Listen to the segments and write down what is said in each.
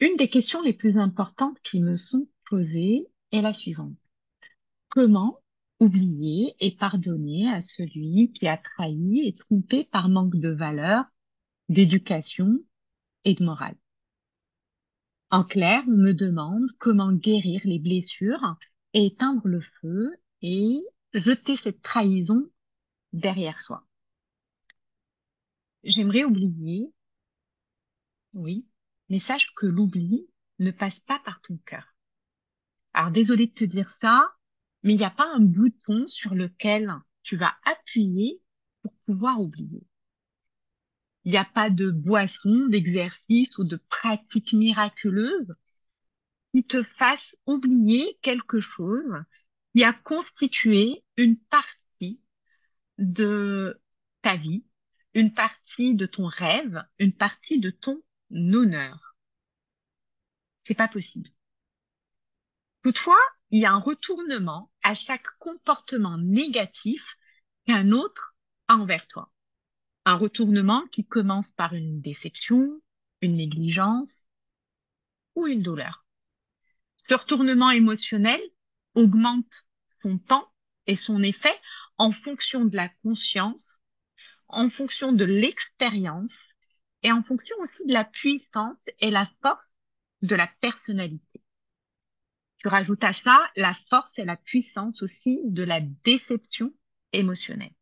Une des questions les plus importantes qui me sont posées est la suivante. Comment oublier et pardonner à celui qui a trahi et trompé par manque de valeur, d'éducation et de morale? En clair, on me demande comment guérir les blessures et éteindre le feu et jeter cette trahison derrière soi. J'aimerais oublier, oui, mais sache que l'oubli ne passe pas par ton cœur. Alors, désolé de te dire ça, mais il n'y a pas un bouton sur lequel tu vas appuyer pour pouvoir oublier. Il n'y a pas de boisson, d'exercice ou de pratique miraculeuse qui te fasse oublier quelque chose qui a constitué une partie de ta vie, une partie de ton rêve, une partie de ton honneur. C'est pas possible. Toutefois, il y a un retournement à chaque comportement négatif qu'un autre a envers toi. Un retournement qui commence par une déception, une négligence ou une douleur. Ce retournement émotionnel augmente son temps et son effet en fonction de la conscience, en fonction de l'expérience et en fonction aussi de la puissance et la force de la personnalité. Tu rajoutes à ça la force et la puissance aussi de la déception émotionnelle.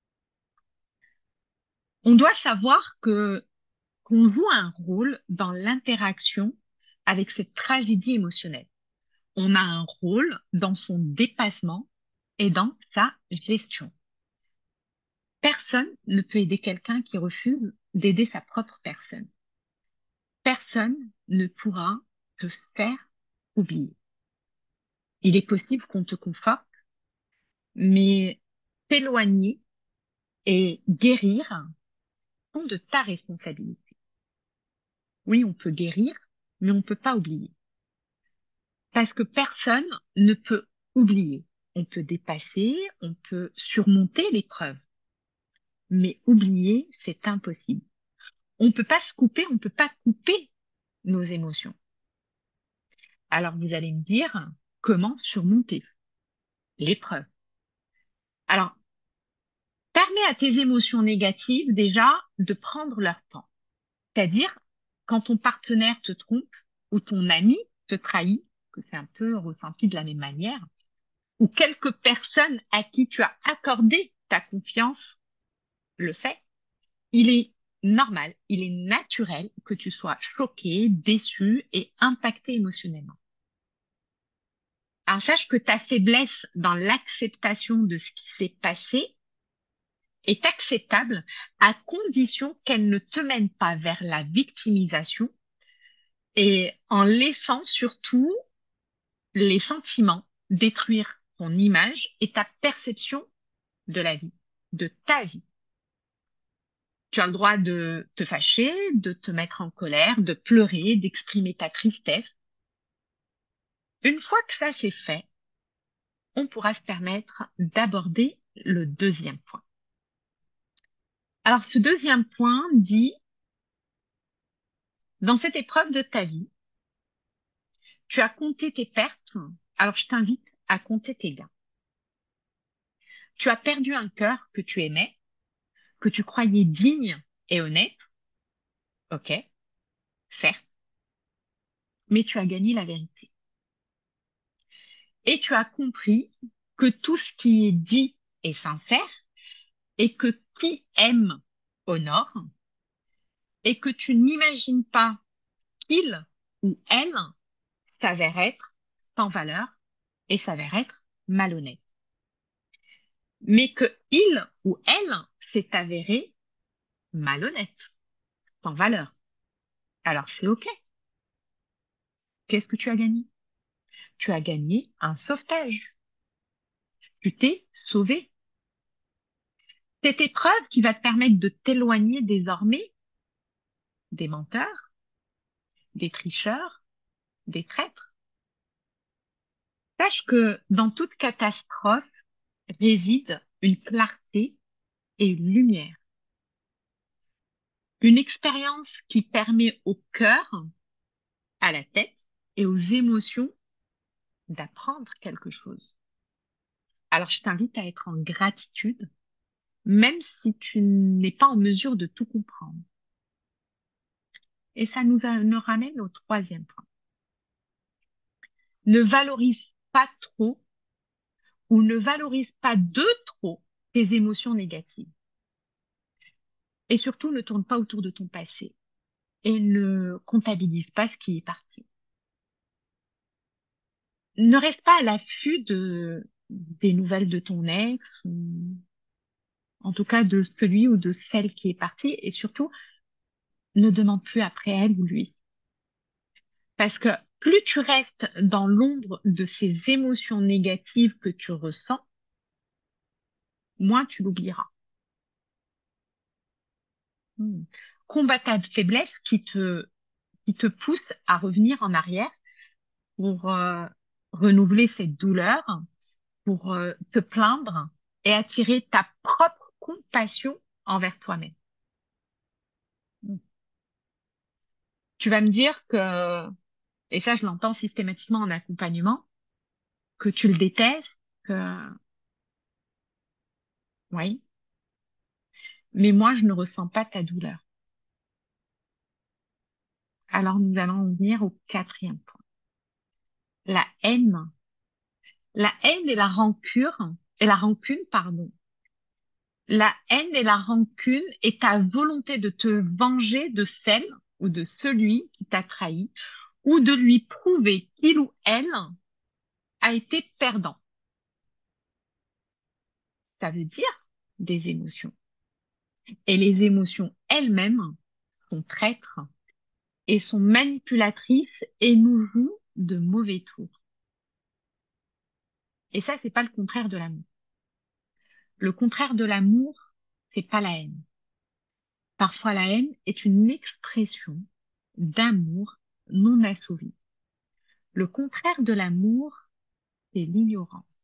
On doit savoir que qu'on joue un rôle dans l'interaction avec cette tragédie émotionnelle. On a un rôle dans son dépassement et dans sa gestion. Personne ne peut aider quelqu'un qui refuse d'aider sa propre personne. Personne ne pourra te faire oublier. Il est possible qu'on te conforte, mais t'éloigner et guérir sont de ta responsabilité. Oui, on peut guérir, mais on ne peut pas oublier. Parce que personne ne peut oublier. On peut dépasser, on peut surmonter l'épreuve. Mais oublier, c'est impossible. On ne peut pas se couper, on ne peut pas couper nos émotions. Alors vous allez me dire, comment surmonter l'épreuve? Alors, permets à tes émotions négatives déjà de prendre leur temps. C'est-à-dire, quand ton partenaire te trompe ou ton ami te trahit, que c'est un peu ressenti de la même manière, ou quelques personnes à qui tu as accordé ta confiance le fait, il est normal, il est naturel que tu sois choqué, déçu et impacté émotionnellement. Alors sache que ta faiblesse dans l'acceptation de ce qui s'est passé est acceptable à condition qu'elle ne te mène pas vers la victimisation et en laissant surtout les sentiments détruire ton image et ta perception de la vie, de ta vie. Tu as le droit de te fâcher, de te mettre en colère, de pleurer, d'exprimer ta tristesse. Une fois que ça c'est fait, on pourra se permettre d'aborder le deuxième point. Alors, ce deuxième point dit, dans cette épreuve de ta vie, tu as compté tes pertes, alors je t'invite à compter tes gains. Tu as perdu un cœur que tu aimais, que tu croyais digne et honnête, ok, certes, mais tu as gagné la vérité. Et tu as compris que tout ce qui est dit est sincère et que qui aime honore et que tu n'imagines pas qu'il ou elle s'avère être sans valeur et s'avère être malhonnête. Mais que il ou elle s'est avéré malhonnête, sans valeur. Alors c'est OK. Qu'est-ce que tu as gagné? Tu as gagné un sauvetage. Tu t'es sauvé. Cette épreuve qui va te permettre de t'éloigner désormais des menteurs, des tricheurs, des traîtres. Sache que dans toute catastrophe réside une clarté et une lumière. Une expérience qui permet au cœur à la tête et aux émotions d'apprendre quelque chose. Alors, je t'invite à être en gratitude, même si tu n'es pas en mesure de tout comprendre. Et ça nous ramène au troisième point. Ne valorise pas trop ou ne valorise pas de trop tes émotions négatives. Et surtout, ne tourne pas autour de ton passé et ne comptabilise pas ce qui est parti. Ne reste pas à l'affût des nouvelles de ton ex, ou en tout cas de celui ou de celle qui est partie, et surtout, ne demande plus après elle ou lui. Parce que plus tu restes dans l'ombre de ces émotions négatives que tu ressens, moins tu l'oublieras. Hmm. Combat ta faiblesse qui te pousse à revenir en arrière pour renouveler cette douleur, pour te plaindre et attirer ta propre compassion envers toi-même. Hmm. Tu vas me dire que, et ça je l'entends systématiquement en accompagnement, que tu le détestes, que oui, mais moi je ne ressens pas ta douleur. Alors nous allons en venir au quatrième point. La haine. La haine et la rancune, pardon. La haine et la rancune est ta volonté de te venger de celle ou de celui qui t'a trahi ou de lui prouver qu'il ou elle a été perdant. Ça veut dire des émotions. Et les émotions elles-mêmes sont traîtres et sont manipulatrices et nous jouent de mauvais tours. Et ça, c'est pas le contraire de l'amour. Le contraire de l'amour, c'est pas la haine. Parfois, la haine est une expression d'amour non assouvi. Le contraire de l'amour, c'est l'ignorance.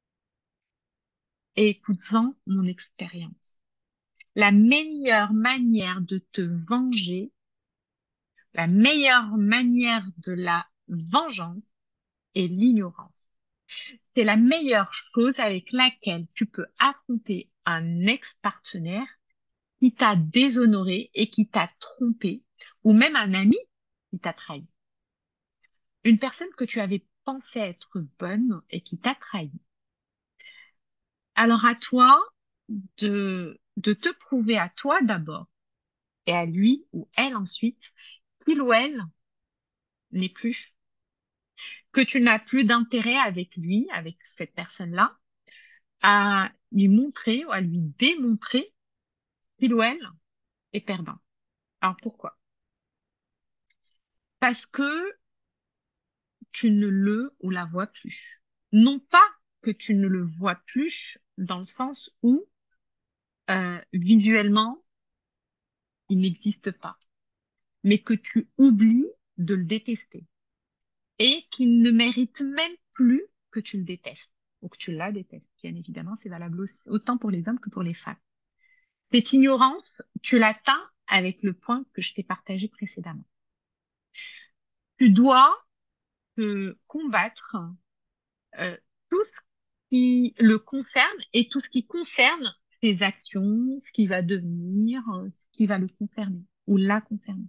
Et écoute-en mon expérience. La meilleure manière de te venger, la meilleure manière de la vengeance est l'ignorance. C'est la meilleure chose avec laquelle tu peux affronter un ex-partenaire qui t'a déshonoré et qui t'a trompé, ou même un ami qui t'a trahi. Une personne que tu avais pensé être bonne et qui t'a trahi. Alors à toi de te prouver à toi d'abord et à lui ou elle ensuite qu'il ou elle n'est plus, que tu n'as plus d'intérêt avec lui, avec cette personne-là, à lui montrer ou à lui démontrer qu'il ou elle est perdant. Alors pourquoi? Parce que tu ne le ou la vois plus. Non pas que tu ne le vois plus dans le sens où visuellement, il n'existe pas, mais que tu oublies de le détester et qu'il ne mérite même plus que tu le détestes ou que tu la détestes. Bien évidemment, c'est valable autant pour les hommes que pour les femmes. Cette ignorance, tu l'atteins avec le point que je t'ai partagé précédemment. Tu dois te combattre euh, tout ce qui le concerne et tout ce qui concerne ses actions, ce qui va devenir, ce qui va le concerner ou la concerner.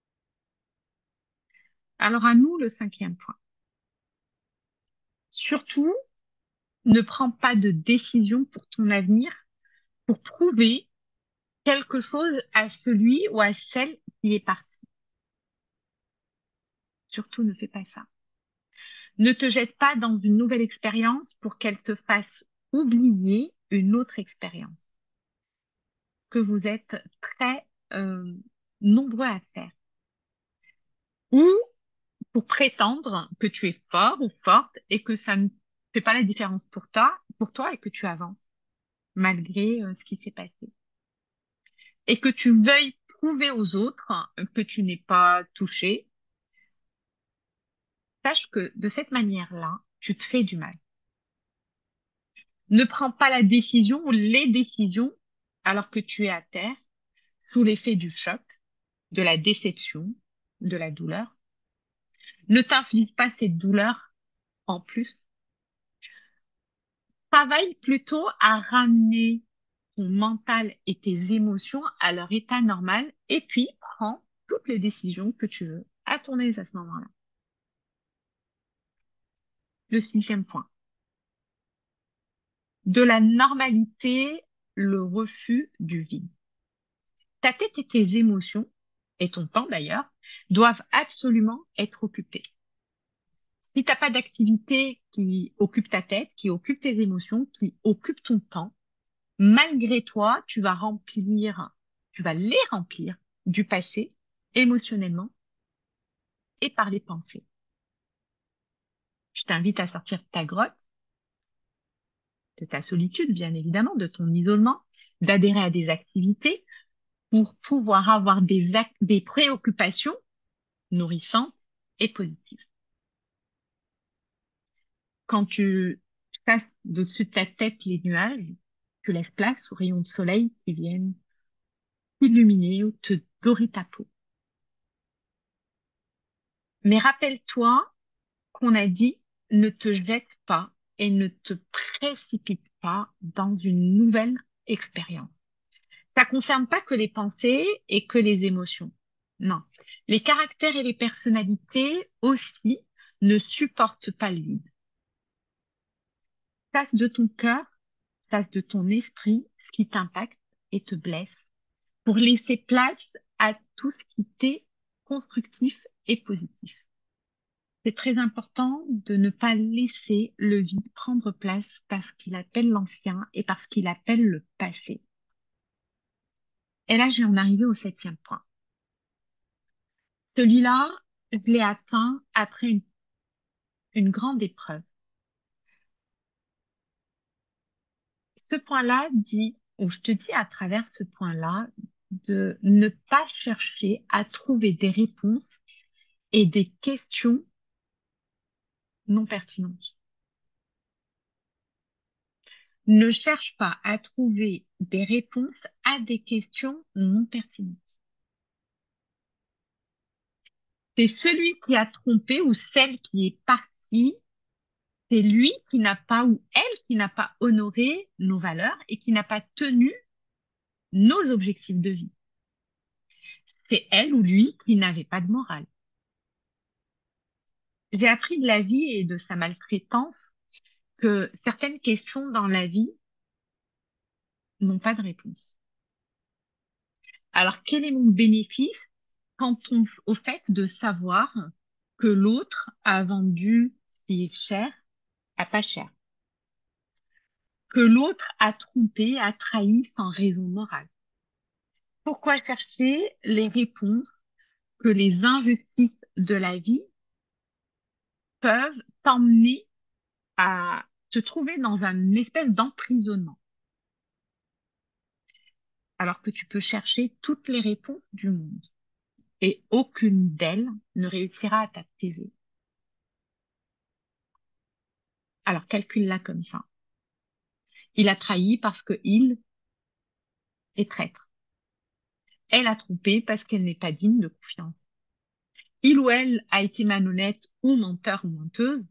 Alors à nous, le cinquième point. Surtout, ne prends pas de décision pour ton avenir pour prouver quelque chose à celui ou à celle qui est parti. Surtout, ne fais pas ça. Ne te jette pas dans une nouvelle expérience pour qu'elle te fasse oublier une autre expérience que vous êtes très nombreux à faire. Ou pour prétendre que tu es fort ou forte et que ça ne fait pas la différence pour toi et que tu avances malgré ce qui s'est passé. Et que tu veuilles prouver aux autres que tu n'es pas touché, sache que de cette manière-là, tu te fais du mal. Ne prends pas la décision ou les décisions alors que tu es à terre, sous l'effet du choc, de la déception, de la douleur. Ne t'inflige pas cette douleur en plus. Travaille plutôt à ramener ton mental et tes émotions à leur état normal et puis prends toutes les décisions que tu veux à ton aise à ce moment-là. Le 6e point. De la normalité, le refus du vide. Ta tête et tes émotions, et ton temps d'ailleurs, doivent absolument être occupés. Si t'as pas d'activité qui occupe ta tête, qui occupe tes émotions, qui occupe ton temps, malgré toi, tu vas les remplir du passé, émotionnellement et par les pensées. Je t'invite à sortir de ta grotte, de ta solitude, bien évidemment, de ton isolement, d'adhérer à des activités pour pouvoir avoir des préoccupations nourrissantes et positives. Quand tu passes d'au-dessus de ta tête les nuages, tu laisses place aux rayons de soleil qui viennent illuminer ou te dorer ta peau. Mais rappelle-toi qu'on a dit ne te jette pas et ne te précipite pas dans une nouvelle expérience. Ça concerne pas que les pensées et que les émotions. Non. Les caractères et les personnalités aussi ne supportent pas le vide. Passe de ton cœur, passe de ton esprit ce qui t'impacte et te blesse pour laisser place à tout ce qui t'est constructif et positif. C'est très important de ne pas laisser le vide prendre place parce qu'il appelle l'ancien et parce qu'il appelle le passé. Et là, je vais en arriver au 7e point. Celui-là, je l'ai atteint après une grande épreuve. Ce point-là dit, ou je te dis à travers ce point-là, de ne pas chercher à trouver des réponses et des questions non pertinentes. Ne cherche pas à trouver des réponses à des questions non pertinentes. C'est celui qui a trompé ou celle qui est partie, c'est lui qui n'a pas ou elle qui n'a pas honoré nos valeurs et qui n'a pas tenu nos objectifs de vie. C'est elle ou lui qui n'avait pas de morale. J'ai appris de la vie et de sa maltraitance que certaines questions dans la vie n'ont pas de réponse. Alors, quel est mon bénéfice au fait de savoir que l'autre a vendu ce qui est cher à pas cher, que l'autre a trompé, a trahi sans raison morale? Pourquoi chercher les réponses que les injustices de la vie peuvent t'emmener à te trouver dans une espèce d'emprisonnement, alors que tu peux chercher toutes les réponses du monde et aucune d'elles ne réussira à t'apaiser. Alors calcule-la comme ça. Il a trahi parce qu'il est traître. Elle a trompé parce qu'elle n'est pas digne de confiance. Il ou elle a été malhonnête ou menteur ou menteuse.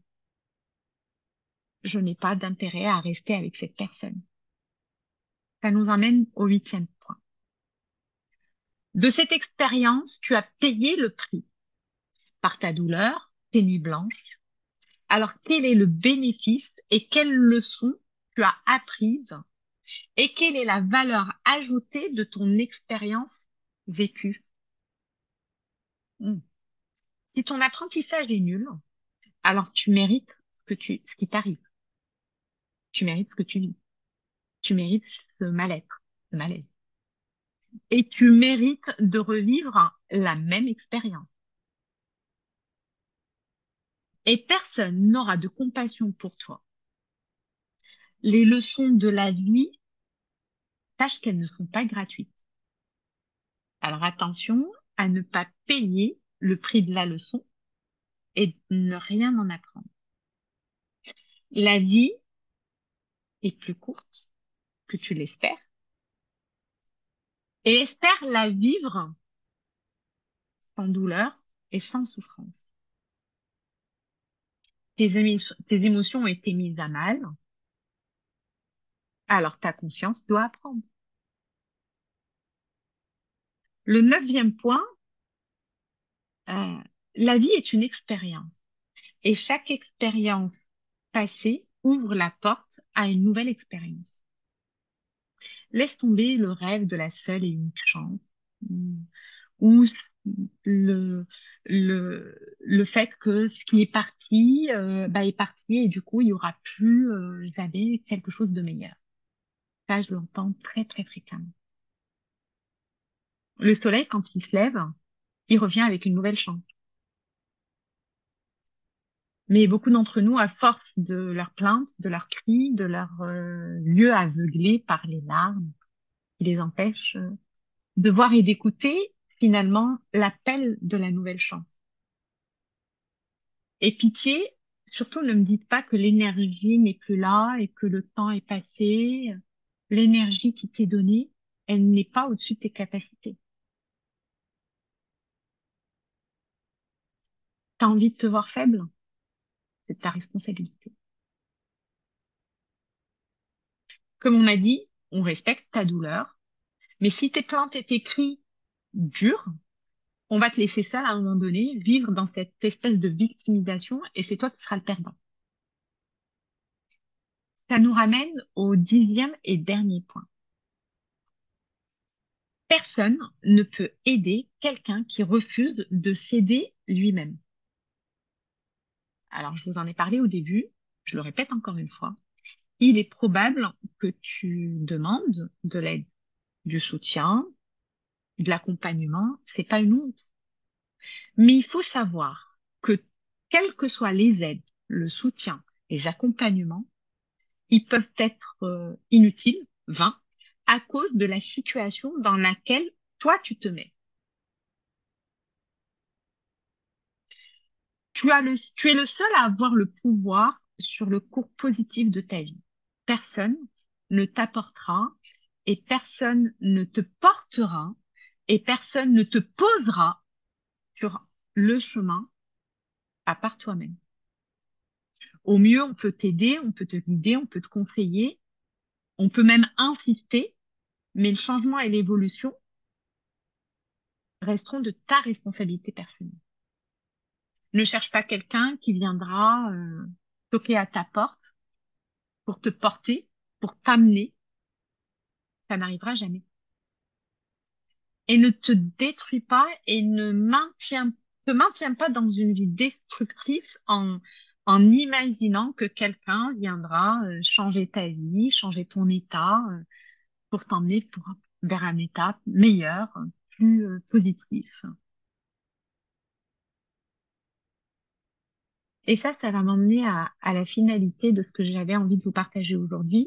Je n'ai pas d'intérêt à rester avec cette personne. Ça nous emmène au 8e point. De cette expérience, tu as payé le prix par ta douleur, tes nuits blanches. Alors, quel est le bénéfice et quelle leçon tu as apprise et quelle est la valeur ajoutée de ton expérience vécue? Si ton apprentissage est nul, alors tu mérites ce qui t'arrive. Tu mérites ce que tu vis. Tu mérites ce mal-être, ce malaise. Et tu mérites de revivre la même expérience. Et personne n'aura de compassion pour toi. Les leçons de la vie, sache qu'elles ne sont pas gratuites. Alors attention à ne pas payer le prix de la leçon et ne rien en apprendre. La vie est plus courte que tu l'espères et espère la vivre sans douleur et sans souffrance. tes émotions ont été mises à mal, alors ta conscience doit apprendre. Le 9e point, euh, la vie est une expérience et chaque expérience passée ouvre la porte à une nouvelle expérience. Laisse tomber le rêve de la seule et unique chance, ou le, le fait que ce qui est parti, est parti et du coup, il y aura plus jamais quelque chose de meilleur. Ça, je l'entends très, très fréquemment. Le soleil, quand il se lève, il revient avec une nouvelle chance. Mais beaucoup d'entre nous, à force de leurs plaintes, de leurs cris, de leurs yeux aveuglés par les larmes, qui les empêchent de voir et d'écouter finalement l'appel de la nouvelle chance. Et pitié, surtout ne me dites pas que l'énergie n'est plus là et que le temps est passé. L'énergie qui t'est donnée, elle n'est pas au-dessus de tes capacités. T'as envie de te voir faible? C'est ta responsabilité. Comme on a dit, on respecte ta douleur, mais si tes plaintes et tes cris durent, on va te laisser seul à un moment donné, vivre dans cette espèce de victimisation et c'est toi qui seras le perdant. Ça nous ramène au 10e et dernier point. Personne ne peut aider quelqu'un qui refuse de s'aider lui-même. Alors, je vous en ai parlé au début, je le répète encore une fois. Il est probable que tu demandes de l'aide, du soutien, de l'accompagnement. C'est pas une honte. Mais il faut savoir que quelles que soient les aides, le soutien, les accompagnements, ils peuvent être inutiles, vains, à cause de la situation dans laquelle toi tu te mets. Tu es le seul à avoir le pouvoir sur le cours positif de ta vie. Personne ne t'apportera et personne ne te portera et personne ne te posera sur le chemin à part toi-même. Au mieux, on peut t'aider, on peut te guider, on peut te conseiller, on peut même insister, mais le changement et l'évolution resteront de ta responsabilité personnelle. Ne cherche pas quelqu'un qui viendra toquer à ta porte pour te porter, pour t'amener. Ça n'arrivera jamais. Et ne te détruis pas et te maintiens pas dans une vie destructrice en imaginant que quelqu'un viendra changer ta vie, changer ton état pour t'emmener vers un état meilleur, plus positif. Et ça va m'emmener à la finalité de ce que j'avais envie de vous partager aujourd'hui.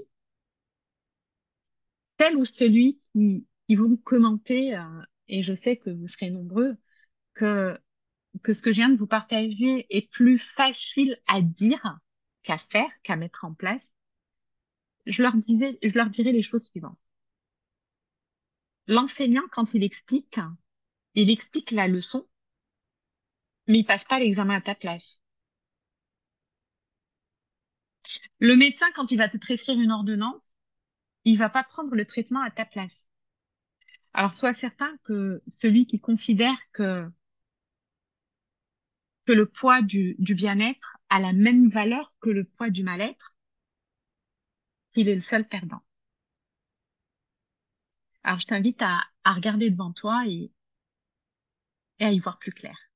Celle ou celui qui vont commenter, et je sais que vous serez nombreux, que ce que je viens de vous partager est plus facile à dire qu'à faire, qu'à mettre en place, je leur dirais les choses suivantes. L'enseignant, quand il explique la leçon, mais il passe pas l'examen à ta place. Le médecin, quand il va te prescrire une ordonnance, il va pas prendre le traitement à ta place. Alors, sois certain que celui qui considère que le poids du bien-être a la même valeur que le poids du mal-être, qu'il est le seul perdant. Alors, je t'invite à regarder devant toi et à y voir plus clair.